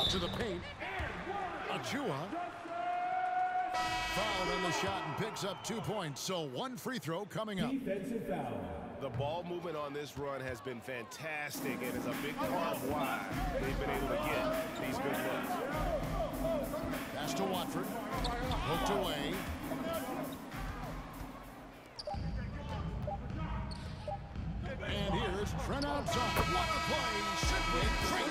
To the paint. Achua. Fouled on the shot and picks up 2 points. So one free throw coming up. Defensive foul. The ball movement on this run has been fantastic and is a big part of why they've been able to get these good looks. Pass to Watford. Hooked away. And here's Trent outside. What a play. Simply crazy.